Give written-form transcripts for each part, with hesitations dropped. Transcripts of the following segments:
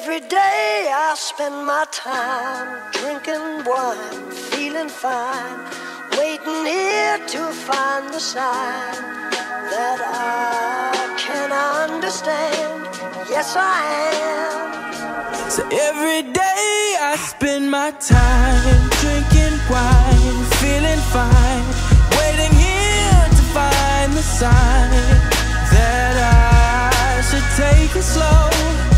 Every day I spend my time drinking wine, feeling fine, waiting here to find the sign that I can understand. Yes, I am. So every day I spend my time drinking wine, feeling fine, waiting here to find the sign that I should take it slow.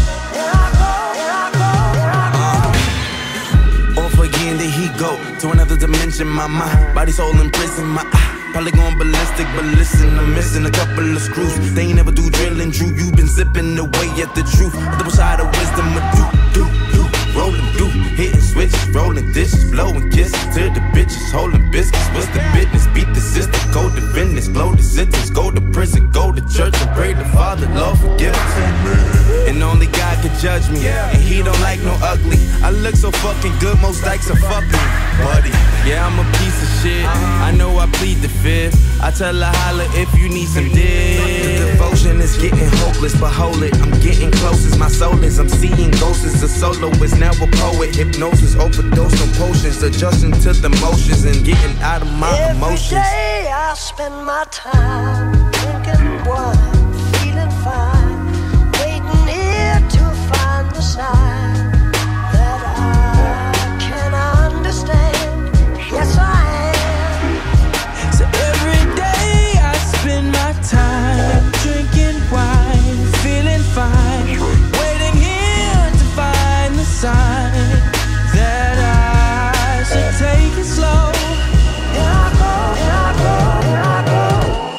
Off again, there he go to another dimension. My mind, body, soul in prison. My eye, probably going ballistic, but listen, I'm missing a couple of screws. They ain't never do drilling, Drew. You been zipping away at the truth. Double side of wisdom, rolling through, hitting switches, rolling dishes, blowing kisses to the bitches, holding biscuits. What's the business? Beat the system, code the business, blow the sentence, go to prison, go to church and pray to Father, Lord forgive us. And only God can judge me, and He don't like no ugly. I look so fucking good, most dykes are fucking buddy. Yeah, I'm a piece of shit. I know I plead the fifth. I tell her holla if you need some dick. The devotion is getting hopeless, but hold it, I'm getting close as my soul is. I'm seeing ghosts as a soloist, now a poet. Hypnosis, overdose on potions, adjusting to the motions and getting out of my emotions. Every day I spend my time drinking wine, feeling fine, waiting here to find the sign that I can understand. Yes, I am. So every day I spend my time drinking wine, feeling fine, waiting here to find the sign that I should take it slow. Here I go, here I go, here I go.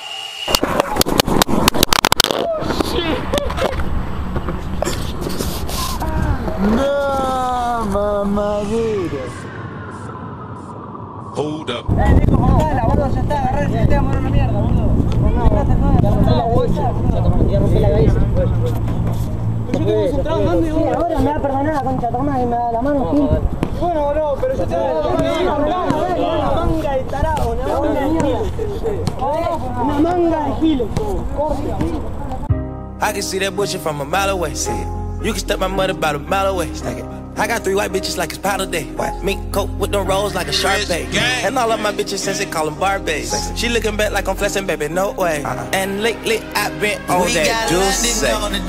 No, mamadura. Hold up. Dale, boludo, ya está, agarrá el sistema, morre una mierda, boludo. Ya rompí la cabeza. Yo que vos trabajando y vos. Ahora me va a perdonar la concha, toma y me da la mano, sí. Bueno, boludo, pero yo te voy a dar una manga de tarado, una manga de giles. Una manga de giles. I can see that bullshit from a mile away. See it. You can step my mother about a mile away. Stack it. I got 3 white bitches like it's powder day. Mink coat with them rolls like a Sharpay. And all of my bitches since they call them Barbies. She looking back like I'm flexing, baby, no way. And lately I've been on that juice.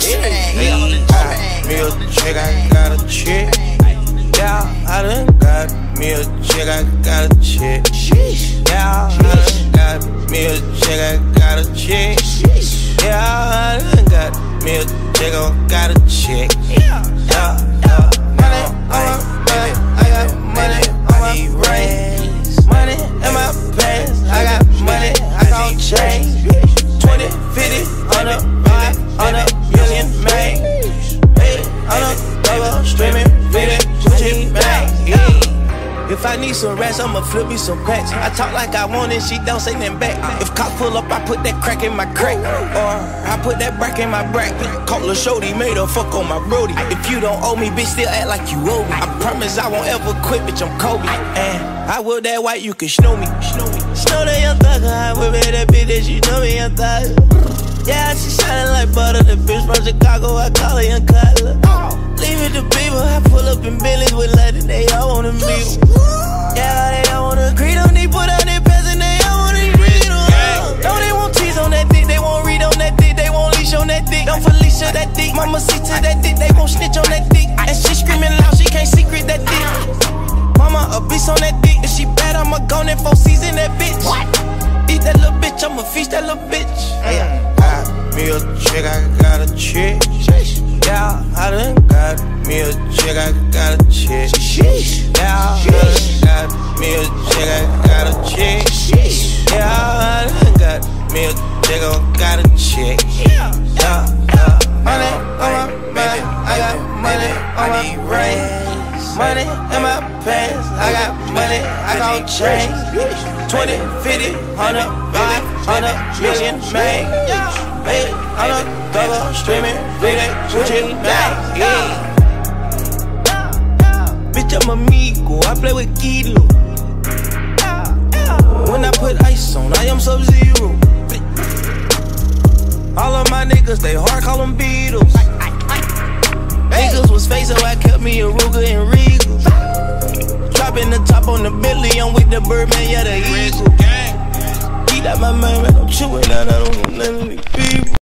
Me a chick, I got a chick. Yeah, I done got me a chick, I got a chick. Yeah, I done got me a chick, I got a chick. Yeah, I done got me a chick, I got a chick. Yeah, money on my baby, I got money on my brains. Money in my pants, I got money, I gon' change. 20, 50, 100, 500 million, man. Hey, on a double, streaming, feeding, Gucci bang. If I need some rats, I'ma flip me some packs. I talk like I want it, she don't say nothing back. If cops pull up, I put that crack in my crack. Or I put that brack in my brack. Call a shorty, made her fuck on my brody. If you don't owe me, bitch, still act like you owe me. I promise I won't ever quit, bitch, I'm Kobe. And I will that white, you can snow me. Snow that young thugger, I will be that bitch that you know me, young thugger. Yeah, she shining like butter, the bitch from Chicago, I call her young Cutler. Leave it to people, I pull up in Billy's with London, they all wanna meet. Yeah, they all wanna agree, don't need put out their pants and they all wanna read on. No, they won't tease on that dick, they won't read on that dick, they won't leash on that dick. Don't Felicia that dick, mama see to that dick, they won't snitch on that dick. And she screaming loud, she can't secret that dick. Mama a beast on that dick, if she bad, I'ma go in 4 seasons that bitch. What? Eat that little bitch, I'ma feast that little bitch. Me a chick, I got a chick. Yeah, I done got me a chick, I got a chick. Yeah, I done got me a chick, I got a chick. Yeah, I done got me a chick, I got a chick. Yeah, money on my baby, I got money on my brains. Money in my pants, I got money, I gon' change. 20, 50, 100, 500 million, man. Hey, I'm a double streaming, feeding, Gucci bang. Yeah. Bitch, I'm amigo, I play with Kilo. When I put ice on, I am Sub-Zero. All of my niggas, they hard, call them Beatles. Niggas was facing me a Ruger and Regal. Dropping the top on the Bentley, I'm with the Birdman, yeah, the Eagle. Eat out my mind, man, I'm chewing out, I don't know none of these people.